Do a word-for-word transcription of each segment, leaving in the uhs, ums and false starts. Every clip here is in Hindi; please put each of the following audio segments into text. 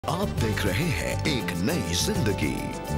आप देख रहे हैं एक नई जिंदगी।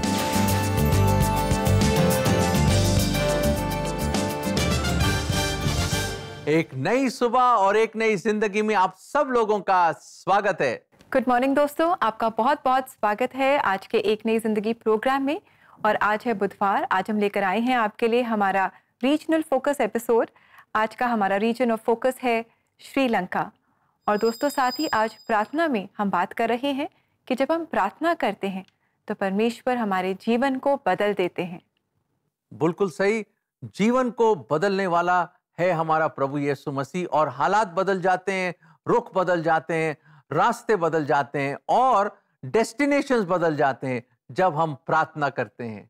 एक नई सुबह और एक नई जिंदगी में आप सब लोगों का स्वागत है। गुड मॉर्निंग दोस्तों, आपका बहुत बहुत स्वागत है आज के एक नई जिंदगी प्रोग्राम में। और आज है बुधवार। आज हम लेकर आए हैं आपके लिए हमारा रीजनल फोकस एपिसोड। आज का हमारा रीजन ऑफ फोकस है श्रीलंका। और दोस्तों, साथ ही आज प्रार्थना में हम बात कर रहे हैं कि जब हम प्रार्थना करते हैं तो परमेश्वर हमारे जीवन को बदल देते हैं। बिल्कुल सही, जीवन को बदलने वाला है हमारा प्रभु यीशु मसीह। और हालात बदल जाते हैं, रुख बदल जाते हैं, रास्ते बदल जाते हैं और डेस्टिनेशंस बदल जाते हैं जब हम प्रार्थना करते हैं।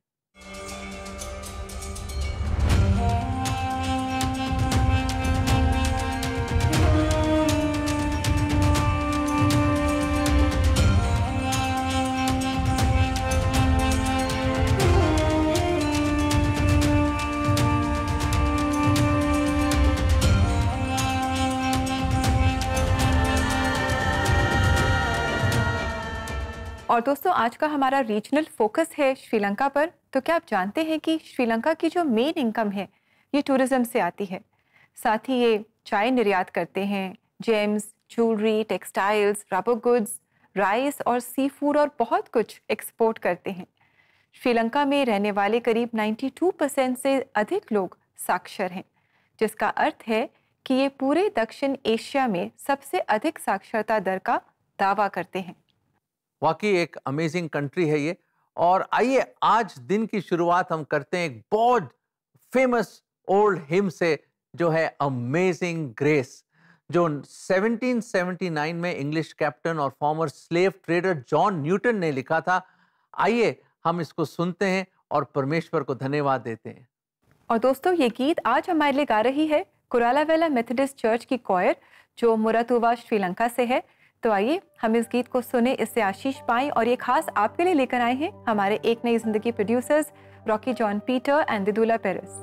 और दोस्तों, आज का हमारा रीजनल फोकस है श्रीलंका पर। तो क्या आप जानते हैं कि श्रीलंका की जो मेन इनकम है ये टूरिज्म से आती है। साथ ही ये चाय निर्यात करते हैं, gems, jewellery, textiles, rubber goods, rice और सी फूड और बहुत कुछ एक्सपोर्ट करते हैं। श्रीलंका में रहने वाले करीब बानवे परसेंट से अधिक लोग साक्षर हैं, जिसका अर्थ है कि ये पूरे दक्षिण एशिया में सबसे अधिक साक्षरता दर का दावा करते हैं। वाकई एक अमेजिंग कंट्री है ये। और आइए आज दिन की शुरुआत हम करते हैं एक बहुत फेमस ओल्ड हिम से, जो है अमेजिंग ग्रेस, जो सत्रह सौ उन्यासी में इंग्लिश कैप्टन और former slave trader John Newton ने लिखा था। आइए हम इसको सुनते हैं और परमेश्वर को धन्यवाद देते हैं। और दोस्तों, ये गीत आज हमारे लिए गा रही है कुरालावेला मेथोडिस्ट चर्च की कॉयर, जो मुरातुवा श्रीलंका से है। तो आइए हम इस गीत को सुने, इससे आशीष पाएं। और ये खास आपके लिए लेकर आए हैं हमारे एक नई जिंदगी producers Rocky John Peter and Didula Peiris.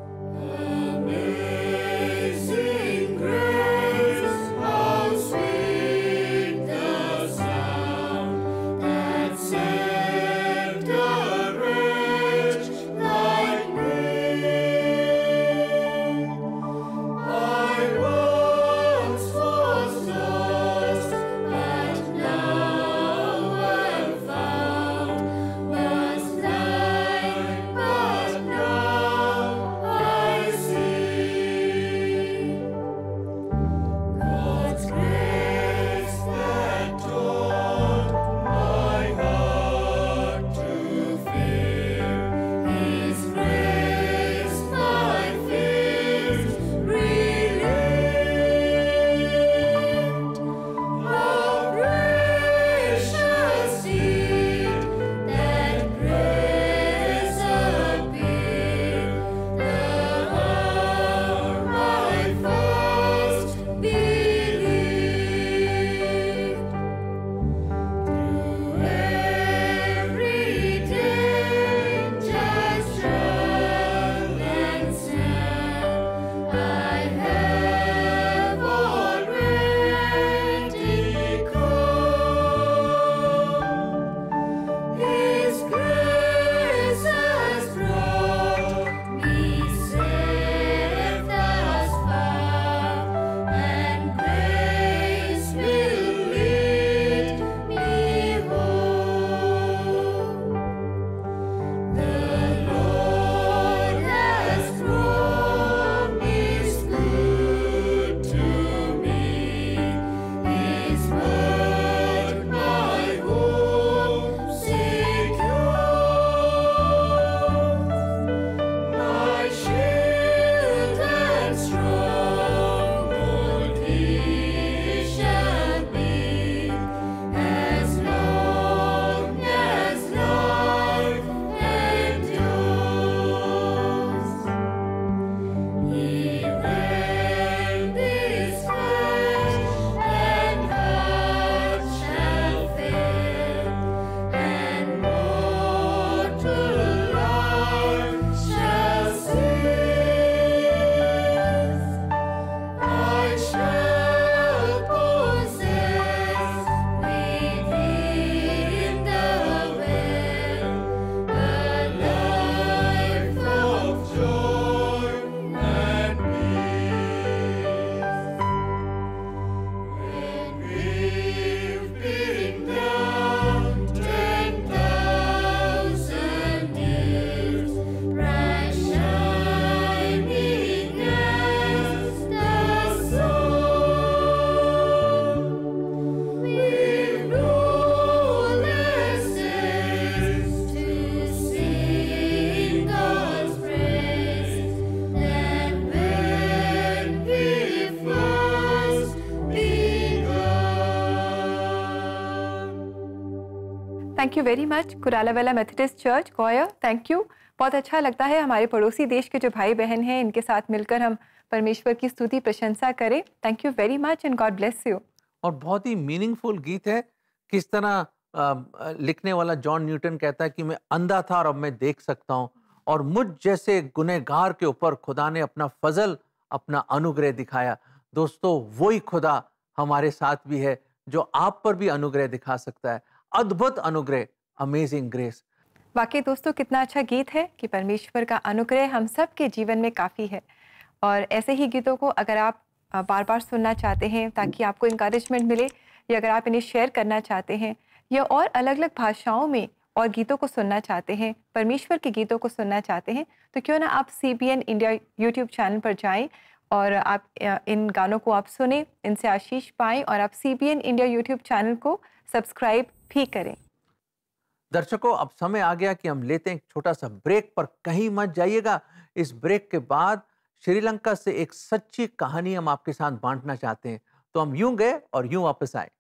Thank you very much Kuralawela Methodist church गोया, थैंक यू। बहुत अच्छा लगता है हमारे पड़ोसी देश के जो भाई बहन हैं इनके साथ मिलकर हम परमेश्वर की स्तुति प्रशंसा करें। Thank you very much and God bless you. और बहुत ही मीनिंगफुल गीत है। किस तरह अ, लिखने वाला जॉन न्यूटन कहता है कि मैं अंधा था और अब मैं देख सकता हूँ, और मुझ जैसे गुनहगार के ऊपर खुदा ने अपना फजल, अपना अनुग्रह दिखाया। दोस्तों, वही खुदा हमारे साथ भी है जो आप पर भी अनुग्रह दिखा सकता है। अद्भुत अनुग्रह, अमेजिंग ग्रेस। वाकई दोस्तों, कितना अच्छा गीत है कि परमेश्वर का अनुग्रह हम सब के जीवन में काफ़ी है। और ऐसे ही गीतों को अगर आप बार बार सुनना चाहते हैं ताकि आपको इंकरेजमेंट मिले, या अगर आप इन्हें शेयर करना चाहते हैं या और अलग अलग भाषाओं में और गीतों को सुनना चाहते हैं, परमेश्वर के गीतों को सुनना चाहते हैं, तो क्यों ना आप C B N India YouTube channel पर जाएं और आप इन गानों को आप सुने, इनसे आशीष पाएं, और आप C B N India YouTube channel को सब्सक्राइब भी करें। दर्शकों, अब समय आ गया कि हम लेते हैं एक छोटा सा ब्रेक, पर कहीं मत जाइएगा। इस ब्रेक के बाद श्रीलंका से एक सच्ची कहानी हम आपके साथ बांटना चाहते हैं। तो हम यूं गए और यूं वापस आए।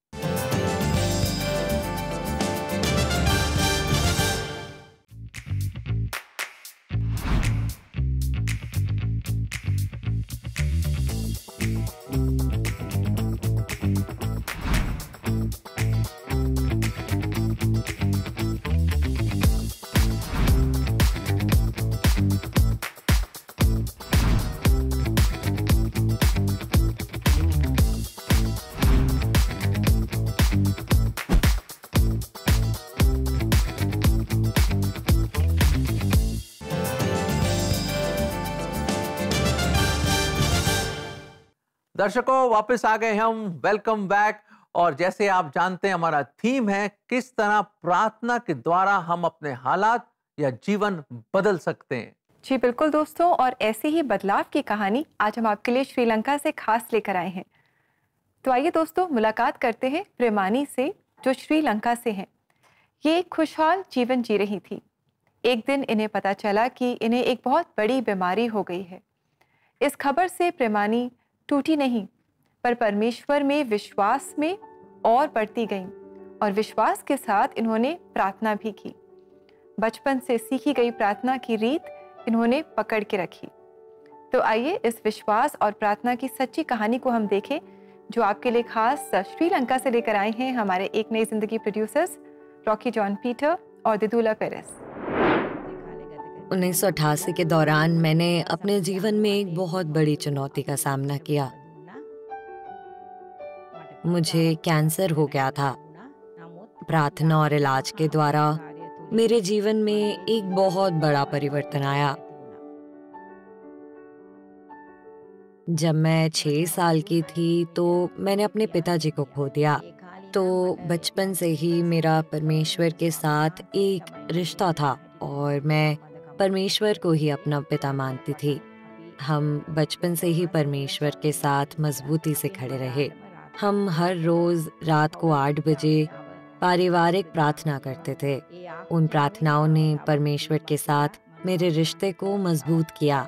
दर्शकों, वापस आ गए हम। Welcome back. और जैसे आप जानते हैं, हमारा थीम है किस तरह प्रार्थना के द्वारा हम अपने हालात या जीवन बदल सकते हैं। जी बिल्कुल दोस्तों, और ऐसे ही बदलाव की कहानी आज हम आपके लिए श्रीलंका से खास लेकर आए हैं। तो आइए दोस्तों, मुलाकात करते हैं प्रेमानी से, जो श्रीलंका से हैं। ये एक खुशहाल जीवन जी रही थी। एक दिन इन्हें पता चला कि इन्हें एक बहुत बड़ी बीमारी हो गई है। इस खबर से प्रेमानी टूटी नहीं, पर परमेश्वर में विश्वास में और बढ़ती गईं, और विश्वास के साथ इन्होंने प्रार्थना भी की। बचपन से सीखी गई प्रार्थना की रीत इन्होंने पकड़ के रखी। तो आइए इस विश्वास और प्रार्थना की सच्ची कहानी को हम देखें, जो आपके लिए खास श्रीलंका से लेकर आए हैं हमारे एक नई जिंदगी प्रोड्यूसर्स रॉकी जॉन पीटर और दिदुला पेरेस। उन्नीस सौ अठासी के दौरान मैंने अपने जीवन में एक बहुत बड़ी चुनौती का सामना किया। मुझे कैंसर हो गया था। प्रार्थना और इलाज के द्वारा मेरे जीवन में एक बहुत बड़ा परिवर्तन आया। जब मैं छह साल की थी तो मैंने अपने पिताजी को खो दिया। तो बचपन से ही मेरा परमेश्वर के साथ एक रिश्ता था और मैं परमेश्वर को ही अपना पिता मानती थी। हम बचपन से ही परमेश्वर के साथ मजबूती से खड़े रहे। हम हर रोज रात को आठ बजे पारिवारिक प्रार्थना करते थे। उन प्रार्थनाओं ने परमेश्वर के साथ मेरे रिश्ते को मजबूत किया।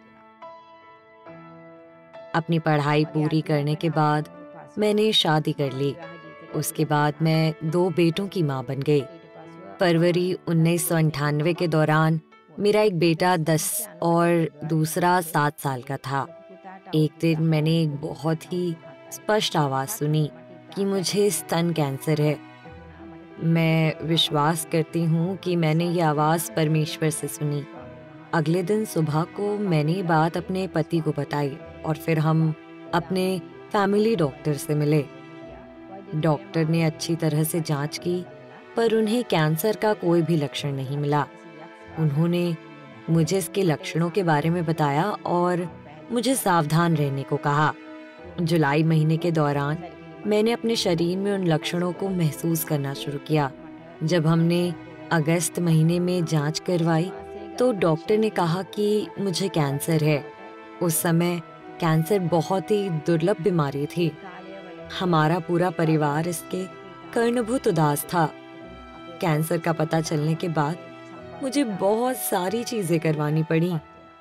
अपनी पढ़ाई पूरी करने के बाद मैंने शादी कर ली। उसके बाद मैं दो बेटों की मां बन गई। फरवरी उन्नीस सौ अंठानवे के दौरान मेरा एक बेटा दस और दूसरा सात साल का था। एक दिन मैंने एक बहुत ही स्पष्ट आवाज सुनी कि मुझे स्तन कैंसर है। मैं विश्वास करती हूँ कि मैंने ये आवाज परमेश्वर से सुनी। अगले दिन सुबह को मैंने ये बात अपने पति को बताई और फिर हम अपने फैमिली डॉक्टर से मिले। डॉक्टर ने अच्छी तरह से जांच की, पर उन्हें कैंसर का कोई भी लक्षण नहीं मिला। उन्होंने मुझे इसके लक्षणों के बारे में बताया और मुझे सावधान रहने को कहा। जुलाई महीने के दौरान मैंने अपने शरीर में उन लक्षणों को महसूस करना शुरू किया। जब हमने अगस्त महीने में जांच करवाई तो डॉक्टर ने कहा कि मुझे कैंसर है। उस समय कैंसर बहुत ही दुर्लभ बीमारी थी। हमारा पूरा परिवार इसके कर्णभूत उदास था। कैंसर का पता चलने के बाद मुझे बहुत सारी चीजें करवानी पड़ी।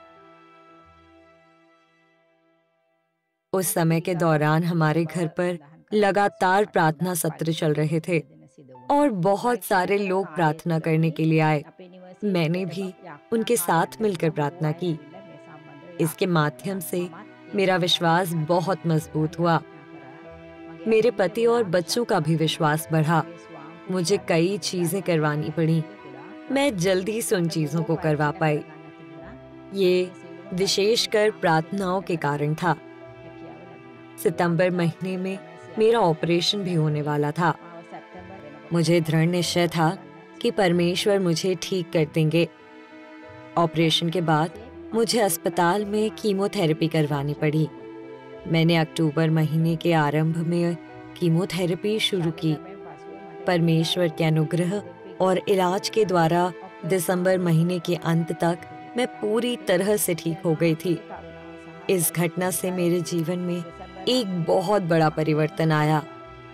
उस समय के दौरान हमारे घर पर लगातार प्रार्थना सत्र चल रहे थे और बहुत सारे लोग प्रार्थना करने के लिए आए। मैंने भी उनके साथ मिलकर प्रार्थना की। इसके माध्यम से मेरा विश्वास बहुत मजबूत हुआ। मेरे पति और बच्चों का भी विश्वास बढ़ा। मुझे कई चीजें करवानी पड़ी। मैं जल्दी से उन चीजों को करवा पाई। ये विशेषकर प्रार्थनाओं के कारण था। सितंबर महीने में मेरा ऑपरेशन भी होने वाला था। मुझे दृढ़ निश्चय था कि परमेश्वर मुझे ठीक कर देंगे। ऑपरेशन के बाद मुझे अस्पताल में कीमोथेरेपी करवानी पड़ी। मैंने अक्टूबर महीने के आरंभ में कीमोथेरेपी शुरू की। परमेश्वर के अनुग्रह और इलाज के द्वारा दिसंबर महीने के अंत तक मैं पूरी तरह से ठीक हो गई थी। इस घटना से मेरे जीवन में एक बहुत बड़ा परिवर्तन आया।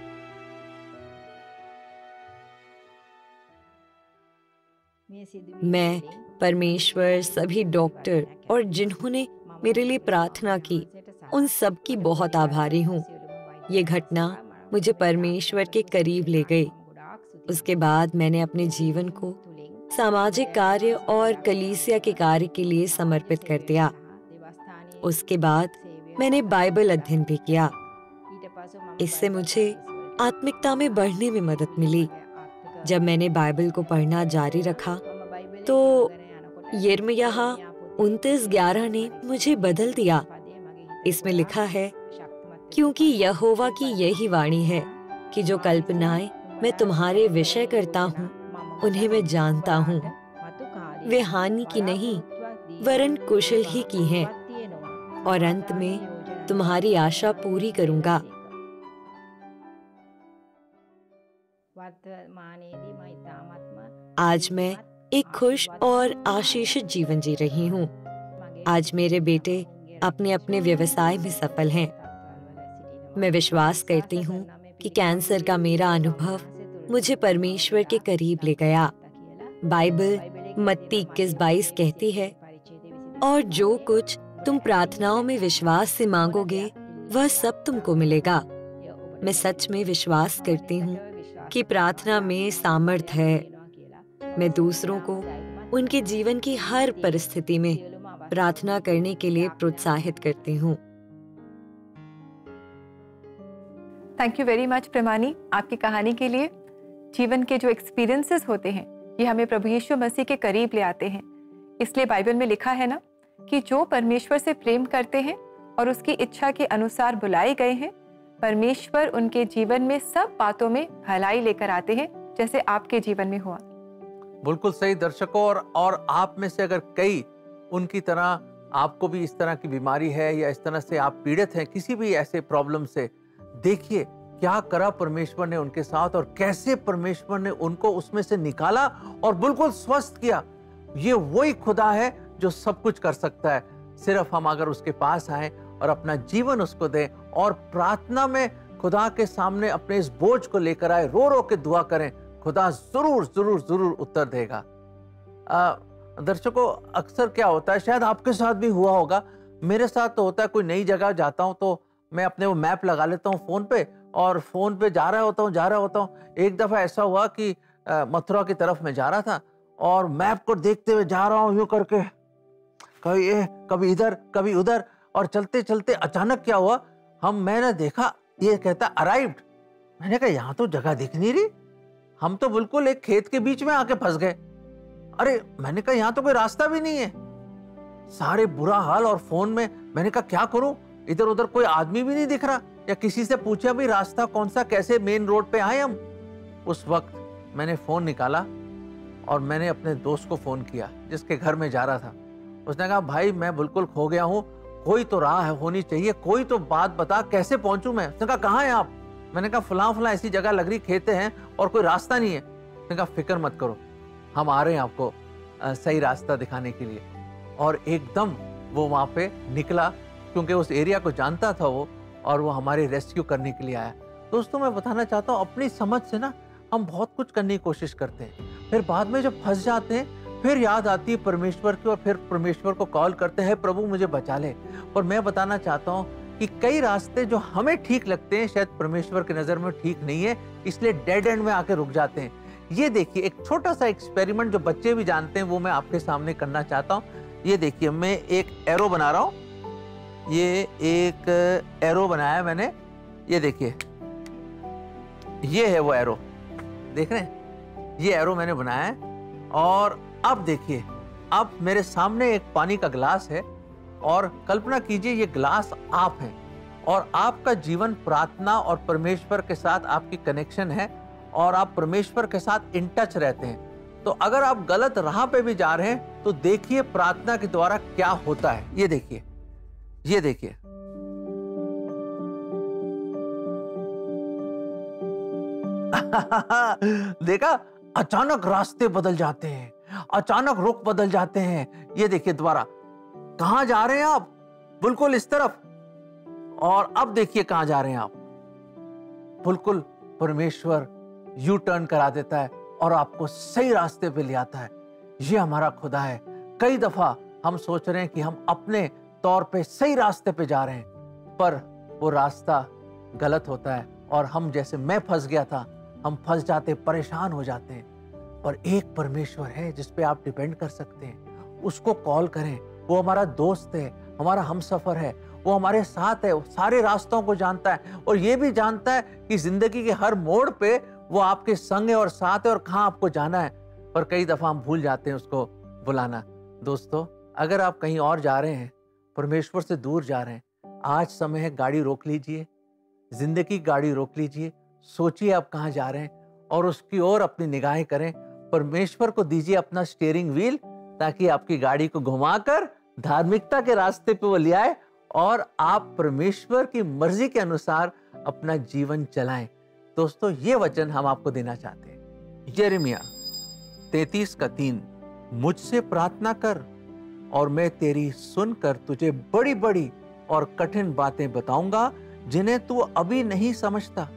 मैं परमेश्वर, सभी डॉक्टर और जिन्होंने मेरे लिए प्रार्थना की, उन सब की बहुत आभारी हूँ। ये घटना मुझे परमेश्वर के करीब ले गई। उसके बाद मैंने अपने जीवन को सामाजिक कार्य और कलीसिया के कार्य के लिए समर्पित कर दिया। उसके बाद मैंने बाइबल अध्ययन भी किया। इससे मुझे आत्मिकता में बढ़ने में मदद मिली। जब मैंने बाइबल को पढ़ना जारी रखा तो यिर्मयाह उनतीस ग्यारह ने मुझे बदल दिया। इसमें लिखा है, क्योंकि यहोवा की यही वाणी है कि जो कल्पनाएं मैं तुम्हारे विषय करता हूँ उन्हें मैं जानता हूँ। वे हानि की नहीं वरन कुशल ही की हैं, और अंत में तुम्हारी आशा पूरी करूँगा। आज मैं एक खुश और आशीषित जीवन जी रही हूँ। आज मेरे बेटे अपने अपने व्यवसाय में सफल हैं। मैं विश्वास करती हूँ कि कैंसर का मेरा अनुभव मुझे परमेश्वर के करीब ले गया। बाइबल मत्ती इक्कीस बाईस कहती है, और जो कुछ तुम प्रार्थनाओं में विश्वास से मांगोगे वह सब तुमको मिलेगा। मैं सच में विश्वास करती हूँ कि प्रार्थना में सामर्थ्य है। मैं दूसरों को उनके जीवन की हर परिस्थिति में प्रार्थना करने के लिए प्रोत्साहित करती हूँ। Thank you very much Premani, आपकी कहानी के लिए। जीवन के जो एक्सपीरियंसेस होते हैं ये हमें प्रभु यीशु मसीह के करीब ले आते हैं। इसलिए बाइबल में लिखा है ना कि जो परमेश्वर से प्रेम करते हैं और उसकी इच्छा के अनुसार बुलाए गए हैं, परमेश्वर उनके जीवन में सब बातों में भलाई लेकर आते हैं, जैसे आपके जीवन में हुआ। बिल्कुल सही दर्शकों, और और आप में से अगर कई उनकी तरह आपको भी इस तरह की बीमारी है या इस तरह से आप पीड़ित हैं किसी भी ऐसे प्रॉब्लम से, देखिए क्या करा परमेश्वर ने उनके साथ और कैसे परमेश्वर ने उनको उसमें से निकाला और बिल्कुल स्वस्थ किया। ये वही खुदा है जो सब कुछ कर सकता है। सिर्फ हम अगर उसके पास आए और अपना जीवन उसको दें और प्रार्थना में खुदा के सामने अपने इस बोझ को लेकर आए, रो रो के दुआ करें, खुदा जरूर जरूर जरूर उत्तर देगा। आ, दर्शकों, अक्सर क्या होता है, शायद आपके साथ भी हुआ होगा, मेरे साथ तो होता है, कोई नई जगह जाता हूं तो मैं अपने वो मैप लगा लेता हूं फोन पे और फोन पे जा रहा होता हूं जा रहा होता हूं एक दफा ऐसा हुआ कि आ, मथुरा की तरफ मैं जा रहा था और मैप को देखते हुए जा रहा हूं यूं करके, कभी ये कभी इधर कभी उधर, और चलते चलते अचानक क्या हुआ, हम मैंने देखा ये कहता अराइव्ड। मैंने कहा यहाँ तो जगह दिख नहीं रही, हम तो बिल्कुल एक खेत के बीच में आके फंस गए। अरे मैंने कहा यहाँ तो कोई रास्ता भी नहीं है, सारे बुरा हाल। और फोन में मैंने कहा क्या करूं, इधर उधर कोई आदमी भी नहीं दिख रहा, या किसी से पूछा भी रास्ता कौन सा, कैसे मेन रोड पे आए हम। उस वक्त मैंने फोन निकाला और मैंने अपने दोस्त को फोन किया जिसके घर में जा रहा था। उसने कहा भाई मैं बिल्कुल खो गया हूँ, कोई तो राह होनी चाहिए, कोई तो बात बता, कैसे पहुंचूं मैं। उसने कहा कहाँ है आप। मैंने कहा फलां फलां ऐसी जगह लग रही, खेते हैं और कोई रास्ता नहीं है। उसने कहा फिक्र मत करो, हम आ रहे हैं आपको आ, सही रास्ता दिखाने के लिए। और एकदम वो वहाँ पे निकला, क्योंकि उस एरिया को जानता था वो, और वो हमारे रेस्क्यू करने के लिए आया। दोस्तों मैं बताना चाहता हूँ, अपनी समझ से ना हम बहुत कुछ करने की कोशिश करते हैं, फिर बाद में जब फंस जाते हैं फिर याद आती है परमेश्वर की, और फिर परमेश्वर को कॉल करते हैं प्रभु मुझे बचा ले। और मैं बताना चाहता हूँ कि कई रास्ते जो हमें ठीक लगते हैं शायद परमेश्वर की नजर में ठीक नहीं है, इसलिए डेड एंड में आके रुक जाते हैं। ये देखिए एक छोटा सा एक्सपेरिमेंट जो बच्चे भी जानते हैं वो मैं आपके सामने करना चाहता हूँ। ये देखिए मैं एक एरो बना रहा हूँ। ये एक एरो बनाया मैंने, ये देखिए ये है वो एरो, देख रहे हैं? ये एरो मैंने बनाया है। और अब देखिए, अब मेरे सामने एक पानी का गिलास है और कल्पना कीजिए ये गिलास आप हैं और आपका जीवन प्रार्थना और परमेश्वर के साथ आपकी कनेक्शन है और आप परमेश्वर के साथ इन टच रहते हैं। तो अगर आप गलत राह पे भी जा रहे हैं तो देखिए प्रार्थना के द्वारा क्या होता है। ये देखिए, ये देखिए, देखा, अचानक रास्ते बदल जाते हैं, अचानक रुख बदल जाते हैं। ये देखिए दोबारा, कहां जा रहे हैं आप? बिल्कुल इस तरफ। और अब देखिए कहां जा रहे हैं आप? बिल्कुल परमेश्वर यू टर्न करा देता है और आपको सही रास्ते पे ले आता है। ये हमारा खुदा है। कई दफा हम सोच रहे हैं कि हम अपने तौर पे सही रास्ते पे जा रहे हैं, पर वो रास्ता गलत होता है और हम, जैसे मैं फंस गया था, हम फंस जाते, परेशान हो जाते हैं। पर एक परमेश्वर है जिस पे आप डिपेंड कर सकते हैं। उसको कॉल करें, वो हमारा दोस्त है, हमारा हमसफर है, वो हमारे साथ है, वो सारे रास्तों को जानता है और ये भी जानता है कि जिंदगी के हर मोड़ पे वो आपके संग है और साथ है और कहाँ आपको जाना है। पर कई दफा हम भूल जाते हैं उसको बुलाना। दोस्तों, अगर आप कहीं और जा रहे हैं, परमेश्वर से दूर जा रहे हैं, आज समय है, गाड़ी रोक लीजिए, जिंदगी की गाड़ी रोक लीजिए, सोचिए आप कहाँ जा रहे हैं और उसकी ओर अपनी निगाहें करें। परमेश्वर को दीजिए अपना स्टीयरिंग व्हील ताकि आपकी गाड़ी को घुमाकर धार्मिकता के रास्ते पे वो ले आए और आप परमेश्वर की मर्जी के अनुसार अपना जीवन चलाएं। दोस्तों, ये वचन हम आपको देना चाहते हैं। यिर्मयाह तैंतीस का तीन, मुझसे प्रार्थना कर और मैं तेरी सुनकर तुझे बड़ी बड़ी और कठिन बातें बताऊंगा जिन्हें तू अभी नहीं समझता।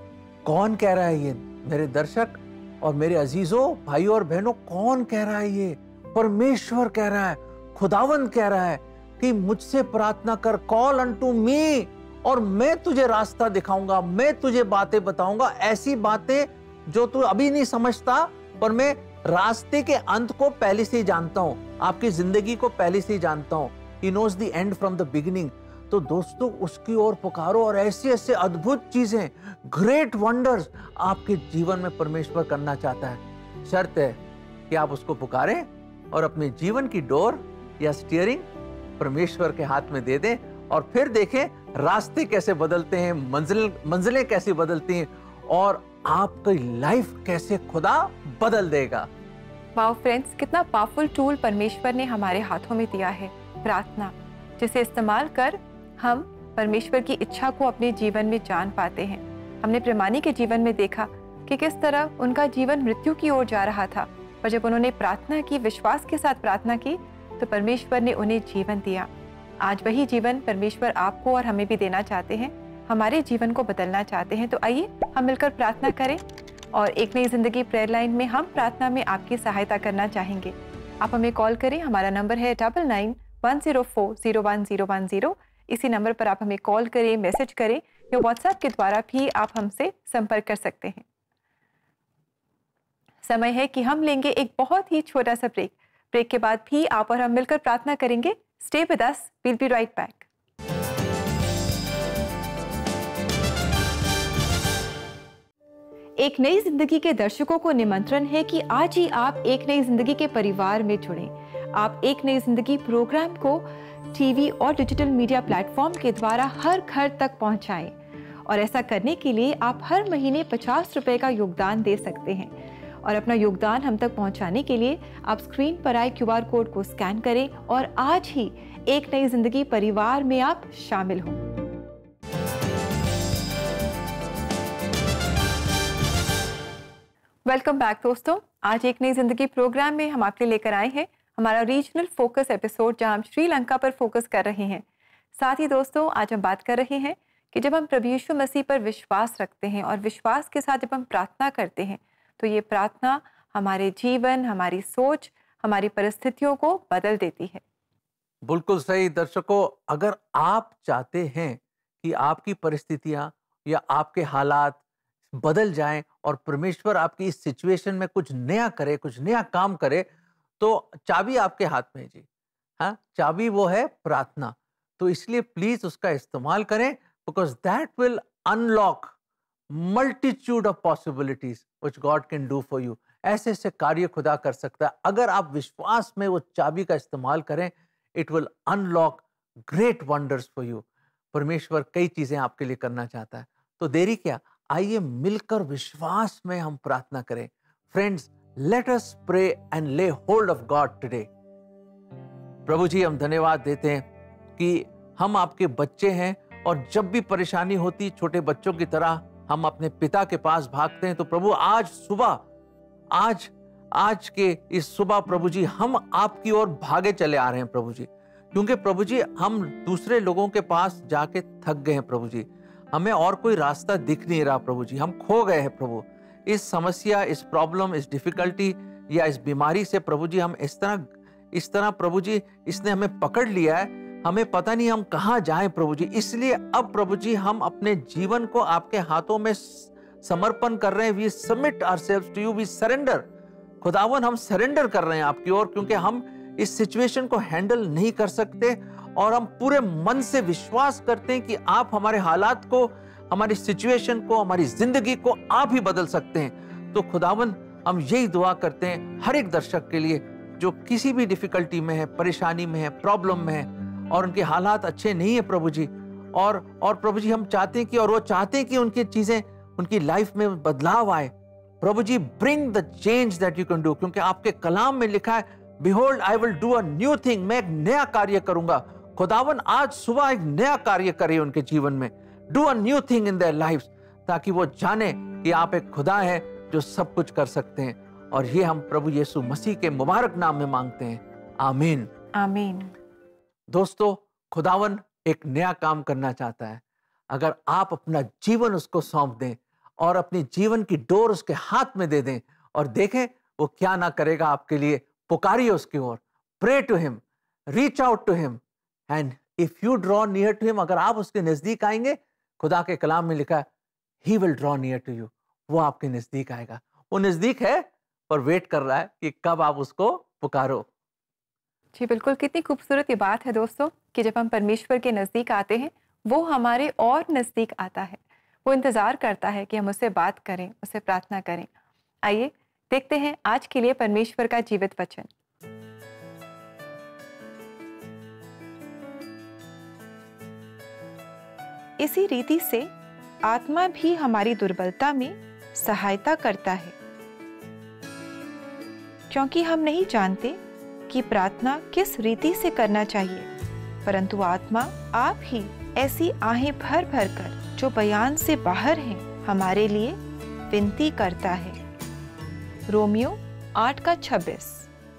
कौन कह रहा है ये मेरे दर्शक और मेरे अजीजों, भाइयों और बहनों? कौन कह रहा है ये? परमेश्वर कह रहा है, खुदावंद कह रहा है कि मुझसे प्रार्थना कर, कॉल अनटू मी, और मैं तुझे रास्ता दिखाऊंगा, मैं तुझे बातें बताऊंगा, ऐसी बातें जो तू अभी नहीं समझता, पर मैं रास्ते के अंत को पहले से ही जानता हूं, आपकी जिंदगी को पहले से ही जानता हूं। He knows the end from the beginning। तो दोस्तों, उसकी ओर पुकारो और ऐसे ऐसे अद्भुत चीजें, ग्रेट वंडर्स आपके जीवन में परमेश्वर करना चाहता है। शर्त है कि आप उसको पुकारें और अपने जीवन की डोर या स्टीयरिंग परमेश्वर के हाथ में दे दें और फिर देखें रास्ते कैसे बदलते हैं, मंजिल मंजिलें कैसे बदलती हैं और आपकी लाइफ कैसे खुदा बदल देगा। वाओ फ्रेंड्स, कितना पावरफुल टूल परमेश्वर ने हमारे हाथों में दिया है, प्रार्थना, जिसे इस्तेमाल कर हम परमेश्वर की इच्छा को अपने जीवन में जान पाते हैं। हमने प्रेमानी के जीवन में देखा कि किस तरह उनका जीवन मृत्यु की ओर जा रहा था, पर जब उन्होंने प्रार्थना की, विश्वास के साथ प्रार्थना की, तो परमेश्वर ने उन्हें जीवन दिया। आज वही जीवन परमेश्वर आपको और हमें भी देना चाहते हैं, हमारे जीवन को बदलना चाहते हैं। तो आइए हम मिलकर प्रार्थना करें और एक नई जिंदगी प्रेयर लाइन में हम प्रार्थना में आपकी सहायता करना चाहेंगे। आप हमें कॉल करें, हमारा नंबर है double nine one zero four zero one zero one zero. इसी नंबर पर आप हमें कॉल करें, मैसेज करें या व्हाट्सएप के द्वारा भी आप हमसे संपर्क कर सकते हैं। समय है कि हम लेंगे एक बहुत ही छोटा सा ब्रेक। ब्रेक के बाद भी आप और हम मिलकर प्रार्थना करेंगे। Stay with us, we'll be right back. एक नई जिंदगी के दर्शकों को निमंत्रण है कि आज ही आप एक नई जिंदगी के परिवार में जुड़ें। आप एक नई जिंदगी प्रोग्राम को टीवी और डिजिटल मीडिया प्लेटफॉर्म के द्वारा हर घर तक पहुंचाएं और ऐसा करने के लिए आप हर महीने पचास रुपए का योगदान दे सकते हैं। और अपना योगदान हम तक पहुंचाने के लिए आप स्क्रीन पर आए क्यूआर कोड को स्कैन करें और आज ही एक नई जिंदगी परिवार में आप शामिल हों। वेलकम बैक दोस्तों। आज एक नई जिंदगी प्रोग्राम में हम आपके लिए लेकर आए हैं हमारा रीजनल फोकस एपिसोड, जहां हम श्रीलंका पर फोकस कर रहे हैं। साथ ही दोस्तों, आज हम बात कर रहे हैं कि जब हम प्रभु यीशु मसीह पर विश्वास रखते हैं और विश्वास के साथ जब हम प्रार्थना करते हैं, तो ये प्रार्थना हमारे जीवन, हमारी सोच, हमारी परिस्थितियों को बदल देती है। बिल्कुल सही। दर्शकों, अगर आप चाहते हैं कि आपकी परिस्थितियां या आपके हालात बदल जाएं और परमेश्वर आपकी इस सिचुएशन में कुछ नया करे, कुछ नया काम करे, तो चाबी आपके हाथ में है जी। हाँ, चाबी वो है प्रार्थना। तो इसलिए प्लीज उसका इस्तेमाल करें, because that will unlock multitude of possibilities which God can do for you. ऐसे ऐसे कार्य खुदा कर सकता है अगर आप विश्वास में वो चाबी का इस्तेमाल करें। It will unlock great wonders for you. परमेश्वर कई चीजें आपके लिए करना चाहता है, तो देरी क्या, आइए मिलकर विश्वास में हम प्रार्थना करें। Friends, let us pray and lay hold of God today. प्रभु जी, हम धन्यवाद देते हैं कि हम आपके बच्चे हैं और जब भी परेशानी होती, छोटे बच्चों की तरह हम अपने पिता के पास भागते हैं। तो प्रभु, आज सुबह, आज आज के इस सुबह प्रभु जी, हम आपकी ओर भागे चले आ रहे हैं प्रभु जी, क्योंकि प्रभु जी हम दूसरे लोगों के पास जाके थक गए हैं प्रभु जी। हमें और कोई रास्ता दिख नहीं रहा प्रभु जी, हम खो गए हैं प्रभु। इस समस्या, इस प्रॉब्लम, इस डिफिकल्टी या इस बीमारी से प्रभु जी हम इस तरह इस तरह प्रभु जी इसने हमें पकड़ लिया है, हमें पता नहीं हम कहाँ जाएं प्रभु जी। इसलिए अब प्रभु जी हम अपने जीवन को आपके हाथों में समर्पण कर रहे हैं। We submit ourselves to you, we surrender. खुदावन, हम सरेंडर कर रहे हैं आपकी ओर, क्योंकि हम इस सिचुएशन को हैंडल नहीं कर सकते और हम पूरे मन से विश्वास करते हैं कि आप हमारे हालात को, हमारी सिचुएशन को, हमारी जिंदगी को आप ही बदल सकते हैं। तो खुदावन, हम यही दुआ करते हैं हर एक दर्शक के लिए जो किसी भी डिफिकल्टी में है, परेशानी में है, प्रॉब्लम में है और उनके हालात अच्छे नहीं है प्रभु जी। और और प्रभु जी हम चाहते हैं कि और वो चाहते हैं कि उनकी चीजें, उनकी लाइफ में बदलाव आए। प्रभु जी, bring the change that you can do, क्योंकि आपके कलाम में लिखा है, behold I will do a new thing, मैं एक नया कार्य करूंगा। खुदावन, आज सुबह एक नया कार्य करिए उनके जीवन में। Do a new thing in their lives, ताकि वो जाने कि आप एक खुदा है जो सब कुछ कर सकते हैं। और ये हम प्रभु यीशु मसीह के मुबारक नाम में मांगते हैं, आमीन आमीन। दोस्तों, खुदावन एक नया काम करना चाहता है। अगर आप अपना जीवन उसको सौंप दें और अपनी जीवन की डोर उसके हाथ में दे दें और देखें वो क्या ना करेगा आपके लिए। पुकारिए उसकी ओर, pray to him, reach out to him, and if you draw near to him, अगर आप उसके नजदीक आएंगे, खुदा के कलाम में लिखा है, he will draw near to you, वो आपके नजदीक आएगा। वो नजदीक है और वेट कर रहा है कि कब आप उसको पुकारो। जी बिल्कुल, कितनी खूबसूरत ये बात है दोस्तों कि जब हम परमेश्वर के नज़दीक आते हैं, वो हमारे और नज़दीक आता है। वो इंतज़ार करता है कि हम उससे बात करें, उससे प्रार्थना करें। आइए देखते हैं आज के लिए परमेश्वर का जीवित वचन। इसी रीति से आत्मा भी हमारी दुर्बलता में सहायता करता है, क्योंकि हम नहीं जानते कि प्रार्थना किस रीति से करना चाहिए, परंतु आत्मा आप ही ऐसी आहें भर भर कर जो बयान से बाहर हैं, हमारे लिए विनती करता है। रोमियो आठ का छब्बीस।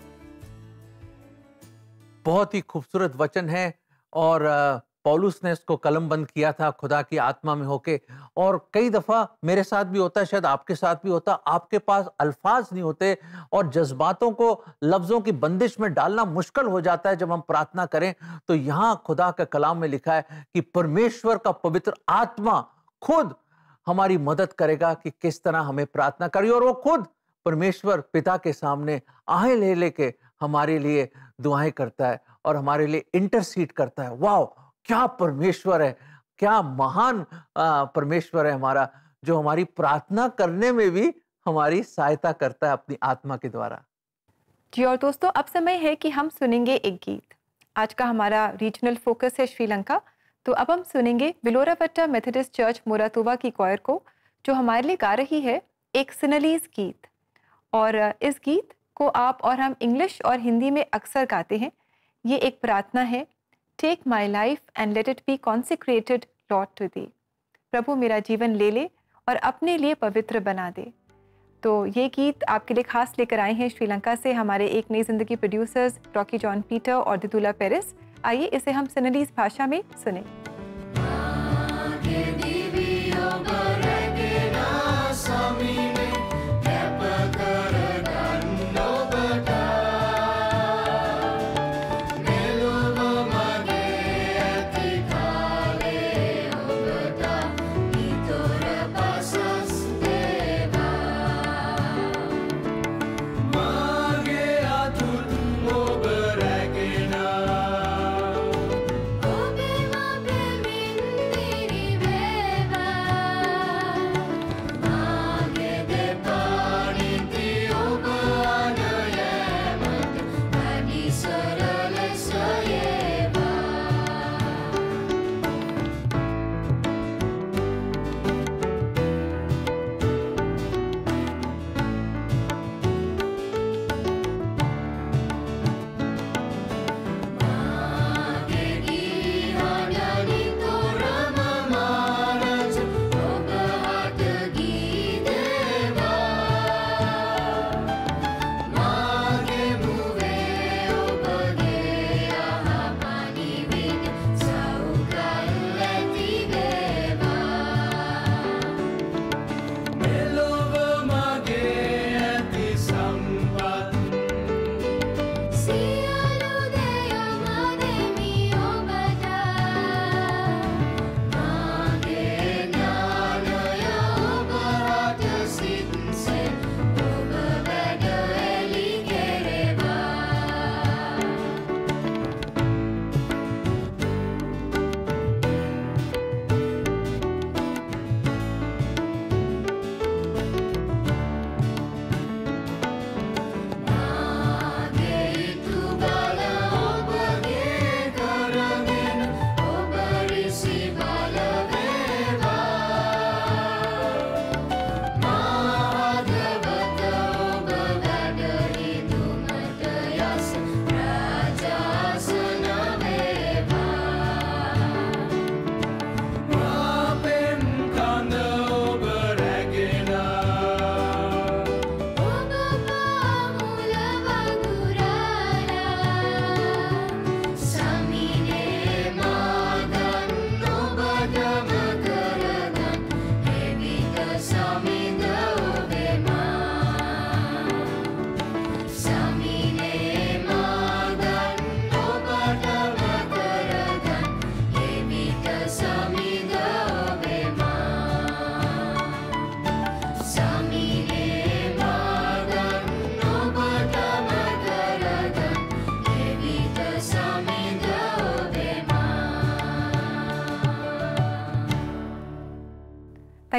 बहुत ही खूबसूरत वचन है और पौलुस ने इसको कलमबंद किया था खुदा की आत्मा में होके। और कई दफा मेरे साथ भी होता है, शायद आपके साथ भी होता, आपके पास अल्फाज नहीं होते और जज्बातों को लफ्जों की बंदिश में डालना मुश्किल हो जाता है जब हम प्रार्थना करें। तो यहाँ खुदा का कलाम में लिखा है कि परमेश्वर का पवित्र आत्मा खुद हमारी मदद करेगा कि किस तरह हमें प्रार्थना करिए। और वो खुद परमेश्वर पिता के सामने आहें ले लेके हमारे लिए दुआएं करता है और हमारे लिए इंटरसीड करता है। वाह, क्या परमेश्वर है, क्या महान परमेश्वर है हमारा, जो हमारी प्रार्थना करने में भी हमारी सहायता करता है अपनी आत्मा के द्वारा। जी और दोस्तों, अब समय है कि हम सुनेंगे एक गीत। आज का हमारा रीजनल फोकस है श्रीलंका, तो अब हम सुनेंगे विलोरावट्टा मेथोडिस्ट चर्च मोरातोवा की क्वायर को, जो हमारे लिए गा रही है एक सिनलीज गीत। और इस गीत को आप और हम इंग्लिश और हिंदी में अक्सर गाते हैं। ये एक प्रार्थना है, take my life and let it be consecrated Lord to thee. प्रभु मेरा जीवन ले ले और अपने लिए पवित्र बना दे। तो ये गीत आपके लिए खास लेकर आए हैं श्रीलंका से हमारे एक नई जिंदगी प्रोड्यूसर्स रॉकी जॉन पीटर और दितुला पेरिस। आइए इसे हम सिनलीज भाषा में सुने।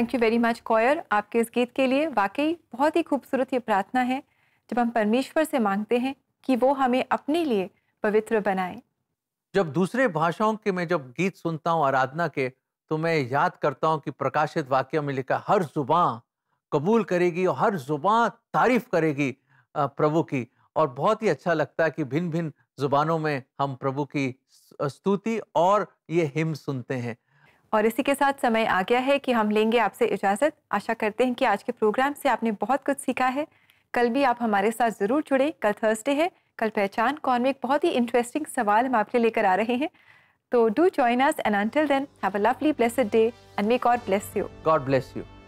Thank you very much choir, आपके इस गीत के लिए। वाकई बहुत ही खूबसूरत ये प्रार्थना है जब हम परमेश्वर से मांगते हैं कि वो हमें अपने लिए पवित्र बनाए। जब दूसरे भाषाओं के मैं जब गीत सुनता हूँ आराधना के, तो मैं याद करता हूँ कि प्रकाशित वाक्य में लिखा हर जुबान कबूल करेगी और हर जुबान तारीफ करेगी अ, प्रभु की। और बहुत ही अच्छा लगता है कि भिन्न भिन्न जुबानों में हम प्रभु की स्तुति और ये हिम सुनते हैं। और इसी के साथ समय आ गया है कि हम लेंगे आपसे इजाज़त। आशा करते हैं कि आज के प्रोग्राम से आपने बहुत कुछ सीखा है। कल भी आप हमारे साथ ज़रूर जुड़े। कल थर्सडे है, कल पहचान कौन में एक बहुत ही इंटरेस्टिंग सवाल हम आपके लेकर आ रहे हैं। तो do join us and until then have a lovely blessed day and may God bless you. God bless you.